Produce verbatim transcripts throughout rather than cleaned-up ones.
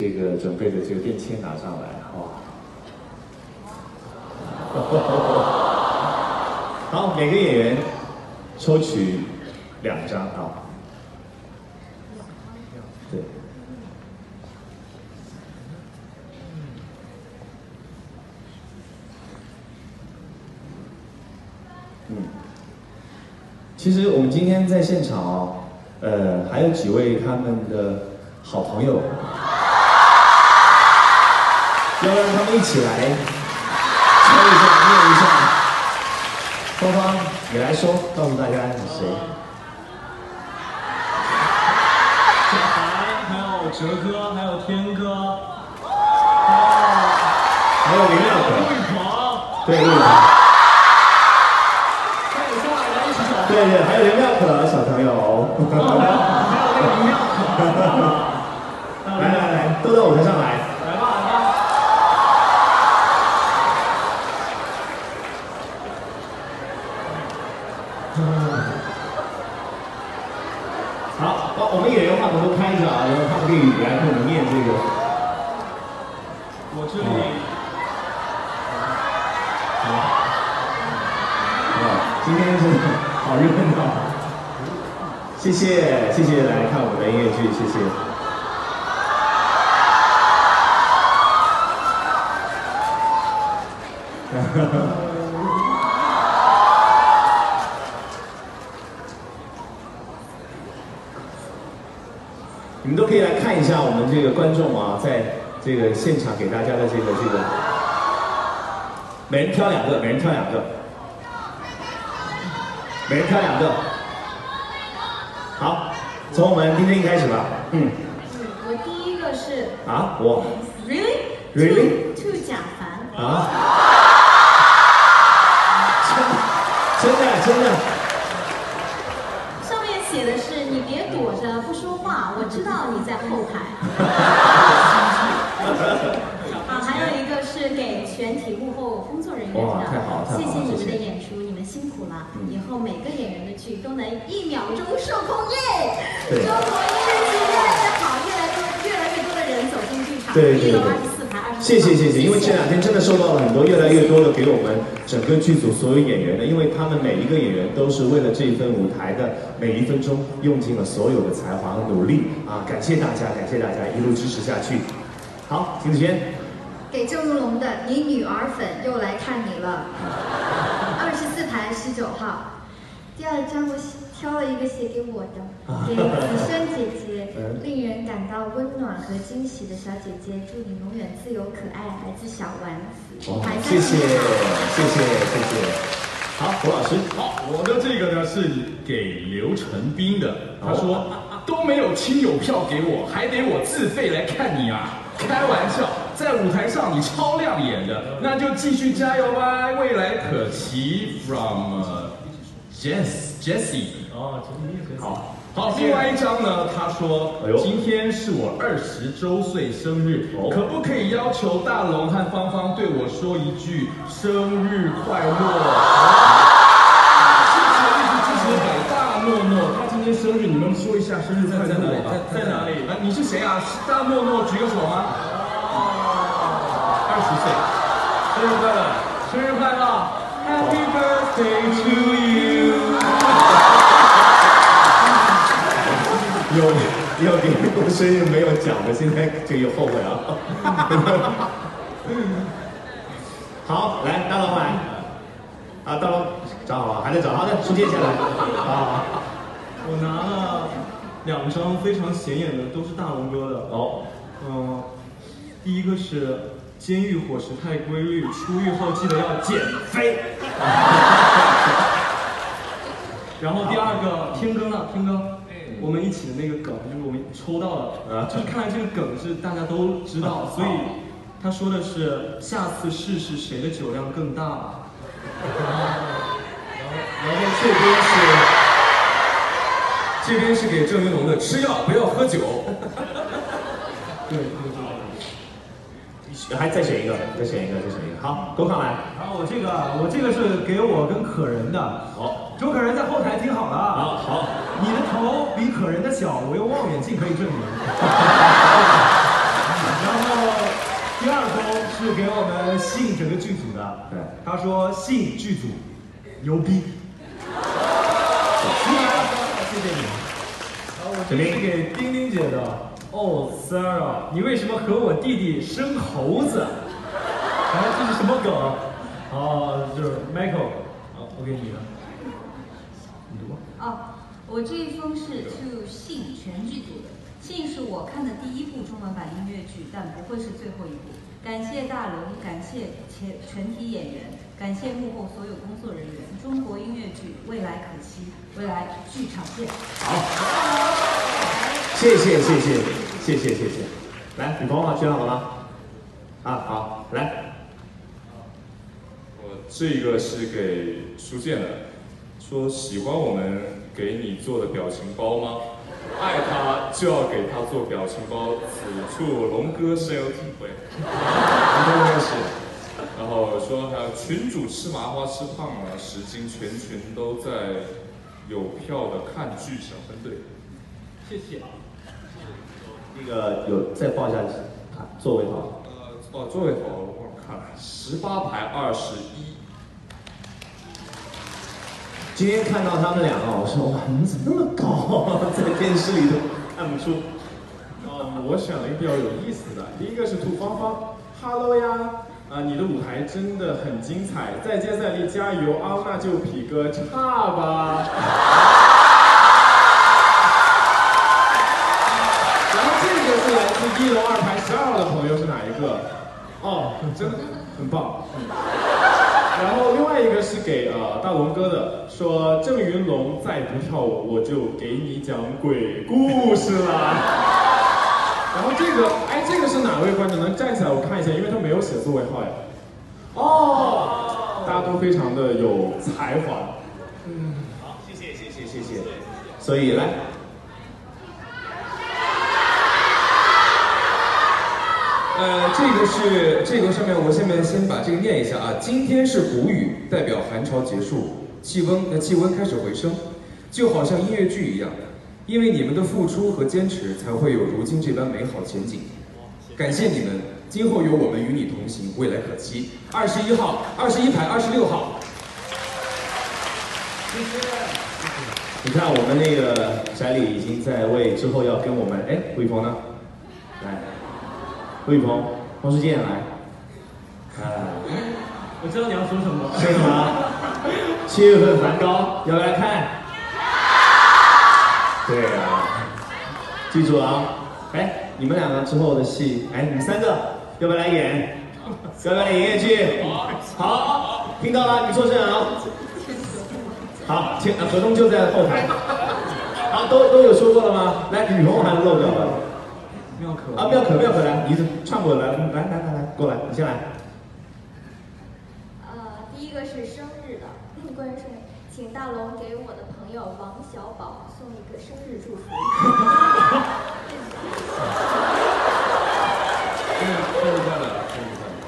这个准备的这个便签拿上来，哇！好，每个演员抽取两张啊。对。嗯。其实我们今天在现场哦，呃，还有几位他们的好朋友，要让他们一起来抽一下、念一下。芳芳，你来说，告诉大家是谁。 小韩，还有哲哥，还有天哥， 还有林妙可， 陆雨鹏， 对，陆雨鹏。对对，还有林妙可小朋友，还有那个林妙可，来来来，都到舞台上来， 来吧来吧。 好，我们演员话筒都开着啊，然后他们可以来跟我们念这个。 我这里。 哇，今天是好热闹。谢谢谢谢来看我们的音乐剧，谢谢。你们都可以来看一下我们这个观众啊，在这个现场给大家的这个这个，每人挑两个，每人挑两个，每人挑两个。好，从我们丁丁开始吧。嗯。 我第一个是。 啊，我。 Really? Really? To 贾凡。 啊？真的真的。 上面写的是你别躲着不说话，我知道你在后台。啊，还有一个是给全体幕后工作人员的。 哇，太好太好了！ 谢谢你们的演出，你们辛苦了。以后每个演员的剧都能一秒钟售空耶！中国音乐剧越来越好，越来多越来越多的人走进剧场。 对对对。 二十四排二十四。 谢谢谢谢，因为这两天真的收到了很多越来越多的给我们整个剧组所有演员的，因为他们每一个演员都是为了这一份舞台的每一分钟用尽了所有的才华和努力啊！感谢大家，感谢大家一路支持下去。好，秦子轩。 给郑如龙的《你女儿粉又来看你了》，二十四排十九号。第二张我挑了一个写给我的，给子轩姐姐，令人感到温暖和惊喜的小姐姐，祝你永远自由可爱，来自小丸子。 哦，谢谢谢谢谢谢。好，胡老师。 好，我的这个呢是给刘成斌的，他说都没有亲友票给我，还得我自费来看你啊。开玩笑，在舞台上你超亮眼的，那就继续加油吧，未来可期。From、uh, Jess Jessie。哦，好。好，另外一张呢，他说，今天是我二十周岁生日，可不可以要求大龙和芳芳对我说一句生日快乐？谢谢一直支持北大诺诺，他今天生日，你们说一下生日快乐吧。在哪里？啊，你是谁啊？大诺诺，举个手吗？二十岁，生日快乐，生日快乐 ，Happy birthday to you。 有有别人过生日没有讲的，现在就有后悔啊！好，来大龙来，啊大龙找好了，还在找，好的，书接下来。啊， 我拿了两张非常显眼的，都是大龙哥的。 哦， 嗯，第一个是监狱伙食太规律，出狱后记得要减肥。然后第二个天哥呢？天哥。我们一起的那个梗，就是我们抽到了，就是看来这个梗是大家都知道，所以他说的是下次试试谁的酒量更大。然后这边是这边是给郑云龙的，吃药不要喝酒。对， 还再选一个，再选一个，再选一个。好，郭抗来。 然后我这个，我这个是给我跟可人的。 好， 周可人在后台听好了啊。 好，好。 你的头比可人的小，我用望远镜可以证明。 信整个剧组的。 对， 他说信剧组牛逼。谢谢你。好，我这是给丁丁姐的。哦 ，Sarah， 你为什么和我弟弟生猴子？哎，这是什么梗？哦，就是 Michael。好，我给你的。你读吧。 哦，我这一封是 to 信全剧组的。信是我看的第一部中文版音乐剧，但不会是最后一部。感谢大龙，感谢全全体演员，感谢幕后所有工作人员。中国音乐剧未来可期，未来剧场见。 好，谢谢谢谢谢谢谢谢。来，女朋友选好了吗？啊，好，来。 我这个是给书建的，说喜欢我们给你做的表情包吗？爱他就要给他做表情包，此处龙哥深有体会。龙哥是，然后说还有群主吃麻花吃胖了十斤，全群都在有票的看剧小分队。 谢谢。 那个有再报一下座位好。 呃，哦，座位好，我忘了看了，十八排二十一。 今天看到他们两个，我说哇，你们怎么那么高？在电视里都看不出。 嗯，我选了一个比较有意思的，第一个是兔芳芳 ，Hello 呀，啊、呃，你的舞台真的很精彩，再接再厉，加油啊！那就比个差吧。然后这个是来自一楼二排十二号的朋友是哪一个？哦，真的很棒。嗯然后另外一个是给呃大龙哥的，说郑云龙再不跳舞，我就给你讲鬼故事了。然后这个，哎，这个是哪位观众？能站起来我看一下，因为他没有写座位号呀。哦，大家都非常的有才华。 嗯，好，谢谢谢谢谢谢。所以来。 呃，这个是这个上面，我下面先把这个念一下啊。今天是谷雨，代表寒潮结束，气温呃气温开始回升，就好像音乐剧一样，因为你们的付出和坚持，才会有如今这般美好前景。感谢你们，今后有我们与你同行，未来可期。二十一号，二十一排，二十六号。 谢谢。你看我们那个翟里已经在为之后要跟我们，哎，魏鹏呢？来。魏宇鹏，黄世健来，啊， 我知道你要说什么。 说什么？七月份梵高，要不要来看？对啊，记住啊！哎，你们两个之后的戏，哎，你们三个要不要来演？要不要来演音乐剧？好，听到了，你作证啊！好，签合同就在后台。好，都都有说过了吗？来，女朋友还是漏掉了。 妙可啊，妙可妙可来，你唱过来，来来来来，过来，你先来。 呃，第一个是生日的，关于生日，请大龙给我的朋友王小宝送一个生日祝福。 生日快乐，生日快乐。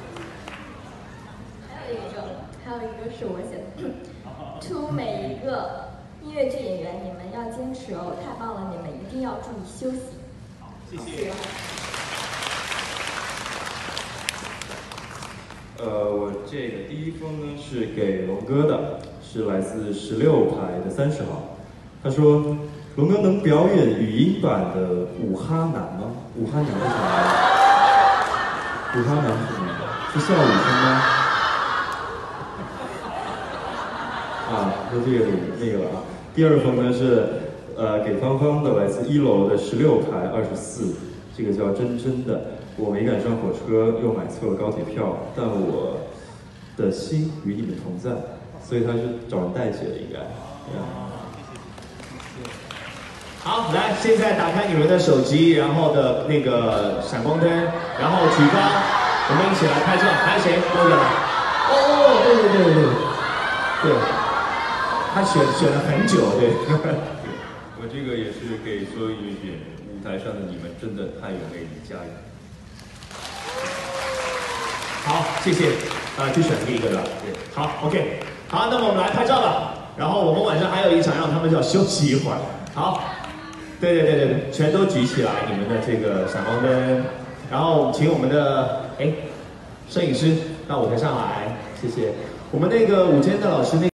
还有一个，还有一个是我写的，to 每一个音乐剧演员，你们要坚持哦，太棒了，你们一定要注意休息。 谢谢。 呃，我这个第一封呢是给龙哥的，是来自十六排的三十号。他说：“龙哥能表演语音版的武哈男吗？武哈男是什么？武哈男是什么？是笑语声吗？”啊，那这个那个了啊。第二封呢是。呃，给芳芳的来自一楼的十六排二十四，这个叫真真的。我没赶上火车，又买错了高铁票，但我的心与你们同在，所以他是找人代写的，应该。 好，来，现在打开你们的手机，然后的那个闪光灯，然后举高，我们一起来拍照。还有谁？都有。哦，对对对对对，他选选了很久，对。 我这个也是给所有音乐剧演员，舞台上的你们真的太有魅力，加油！ 好，谢谢，啊、呃，就选第一个的，对，好 ，OK， 好，那么我们来拍照了，然后我们晚上还有一场，让他们要休息一会儿，好，对对对对对，全都举起来，你们的这个闪光灯，然后请我们的，哎， 摄影师到舞台上来，谢谢。我们那个午间的老师那。